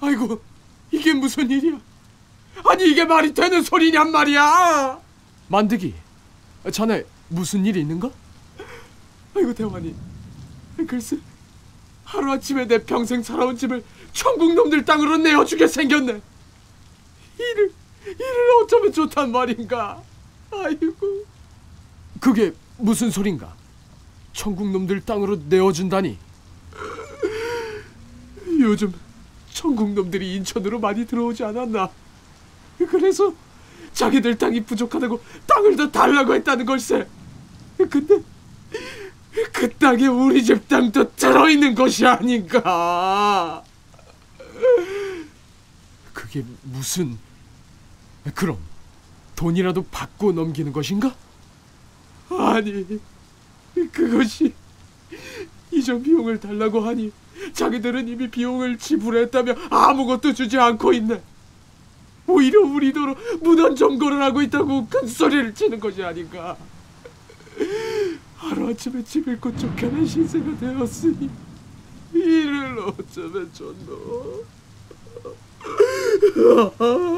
아이고, 이게 무슨 일이야? 아니, 이게 말이 되는 소리냔 말이야. 만득이, 자네 무슨 일이 있는가? 아이고 대환이, 글쎄 하루아침에 내 평생 살아온 집을 천국놈들 땅으로 내어주게 생겼네. 이를 어쩌면 좋단 말인가. 아이고. 그게 무슨 소린가? 천국놈들 땅으로 내어준다니. 요즘 천국놈들이 인천으로 많이 들어오지 않았나? 그래서 자기들 땅이 부족하다고 땅을 더 달라고 했다는 걸세. 근데 그 땅에 우리 집 땅도 들어있는 것이 아닌가. 그게 무슨... 그럼 돈이라도 받고 넘기는 것인가? 아니, 그것이 이전 비용을 달라고 하니 자기들은 이미 비용을 지불했다며 아무것도 주지 않고 있네. 오히려 우리 도로 무단 점거를 하고 있다고 큰 소리를 치는 것이 아닌가. 하루아침에 집 잃고 쫓겨난 신세가 되었으니 이를 어쩌면 좋노.